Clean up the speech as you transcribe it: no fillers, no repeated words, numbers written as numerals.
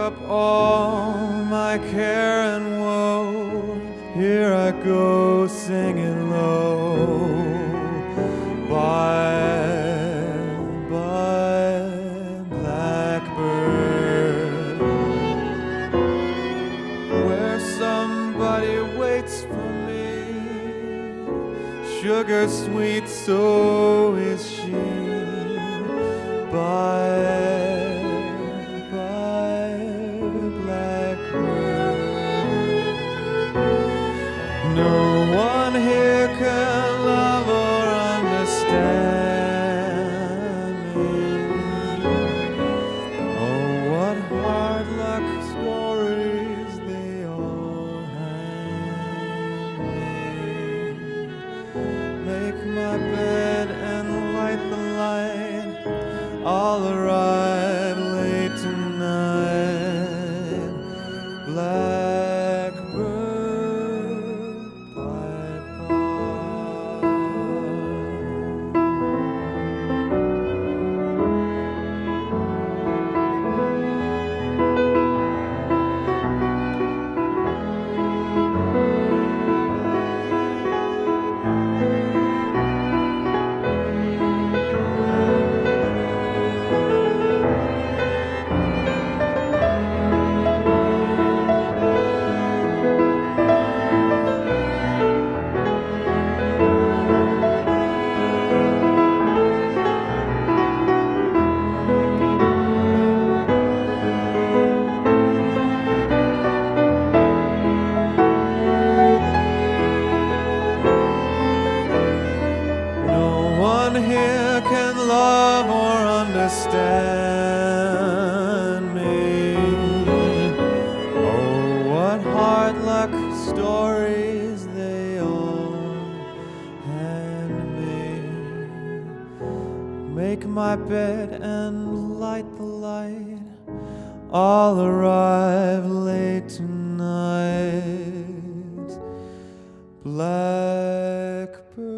up all my care and woe. Here I go singing low. Bye, bye, blackbird, where somebody waits for me. Sugar sweet, so is she. Bye, bye, blackbird. No one here can love or understand me. Oh, what hard luck stories they all hand me. Make my bed and light the light. I'll arrive late tonight. Blackbird, bye-bye. Here can love or understand me. Oh, what hard luck stories they all hand me. Make my bed and light the light. I'll arrive late tonight. Blackbird.